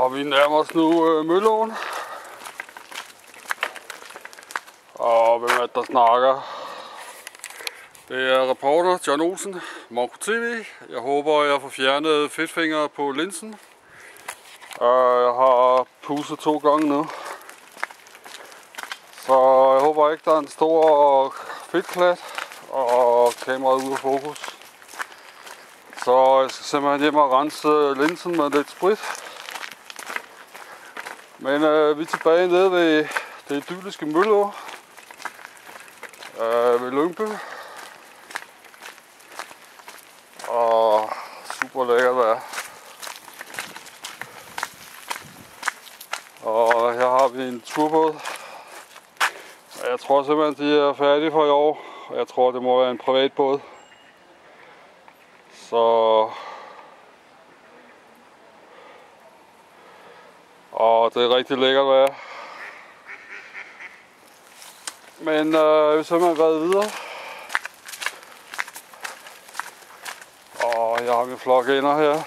Og vi nærmer os nu Mølleåen. Og hvem er det, der snakker? Det er reporter John Olsen, Monko TV. Jeg håber, jeg får fjernet fedtfingre på linsen. Jeg har pudset 2 gange nu. Så jeg håber ikke, der er en stor fedtklat og kameraet ude af fokus. Så jeg skal simpelthen hjem og rense linsen med lidt sprit. Men vi er tilbage nede ved det idylliske Mølleå ved Lyngby. Og super lækkert vejr. Og her har vi en turbåd. Jeg tror simpelthen, de er færdige for i år. Jeg tror, det må være en privat båd. Så... Og det er rigtig lækkert vejr. Men jeg vil simpelthen været videre. Og jeg har min flok ender her.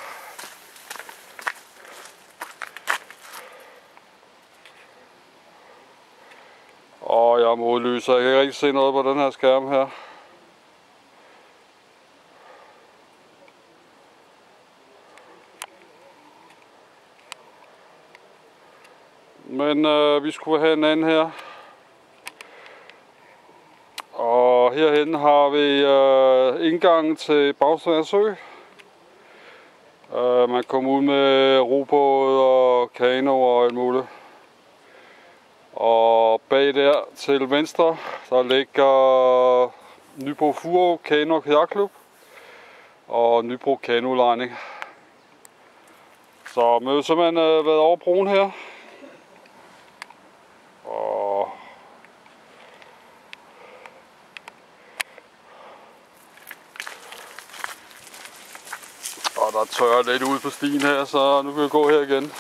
Og jeg er modløs, så jeg kan ikke rigtig se noget på den her skærm her. Men vi skulle have en anden her. Og herhen har vi indgangen til Bagsværd Sø. Man kommer ud med robåd og kano og alt muligt. Og bag der til venstre, der ligger Nybro Furo Kano og Kajakklub og Nybro Kanolejning. Så vi har simpelthen været over broen her. Og der tørrer lidt ud på stien her, så nu kan vi gå her igen.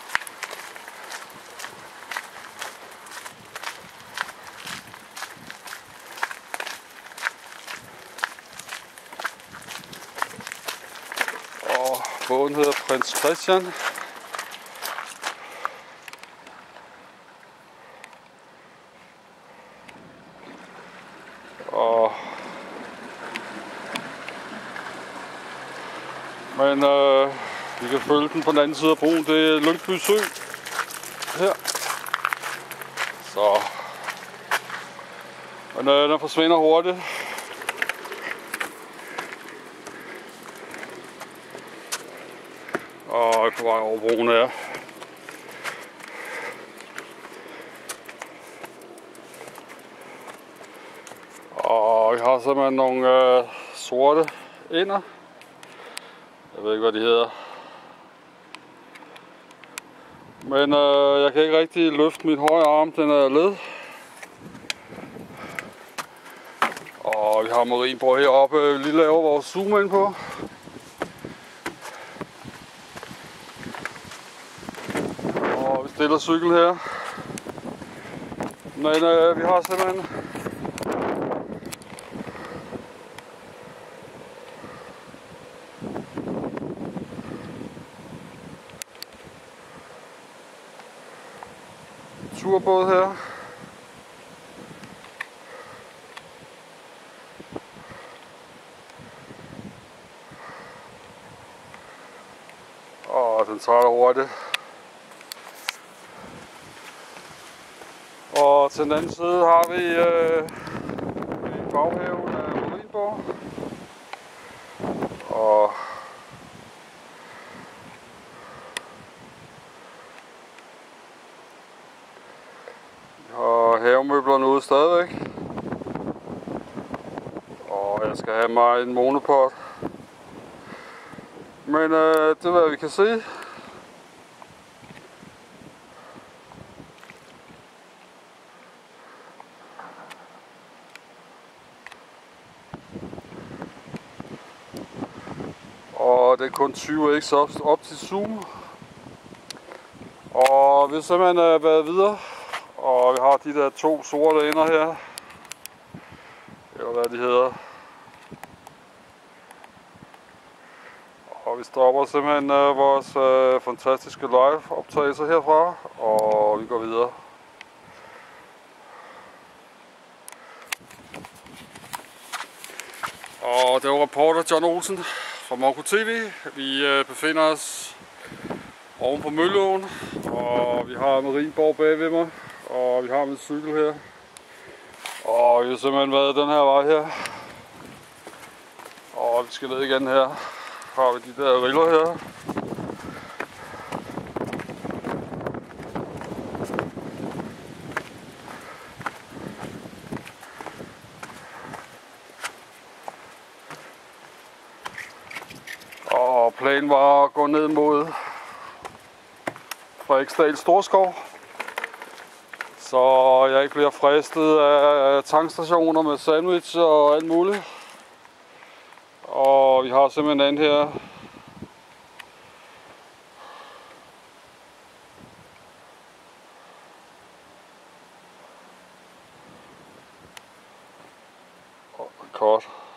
Og båden hedder Prins Christian. Men vi kan følge den på den anden side af broen. Det er Lyngby Sø her. Så. Men den forsvinder hurtigt. Og jeg er på vej over broen her. Og jeg har simpelthen nogle sorte ender. Jeg ved ikke, hvad de hedder. Men jeg kan ikke rigtig løfte min højre arm, den er led. Og vi har Marienborg heroppe, vi lige laver vores zoom ind på. Og vi stiller cykel her. Men vi har simpelthen turbåd her. Og den tager hurtigt. Og til den anden side har vi baghaven af Marienborg. Og havemøblerne ude stadigvæk. Og jeg skal have mig en monopod. Men det er hvad vi kan se. Og det er kun 20x op til zoom. Og vi har simpelthen været videre. Og vi har de der 2 sorte ender her. Eller hvad de hedder. Og vi vi stopper simpelthen vores fantastiske live-optagelser herfra, og vi går videre. Og det var reporter John Olsen fra Monco TV. Vi befinder os oven på Mølleåen, og vi har Marienborg bag ved mig, og vi har min cykel her. Og vi har simpelthen været den her vej her. Og vi skal ned igen her. Har vi de der riller her. Og planen var at gå ned mod Frederiksdal Storskov, så jeg ikke bliver fristet af tankstationer med sandwich og alt muligt. Og vi har simpelthen den her kort.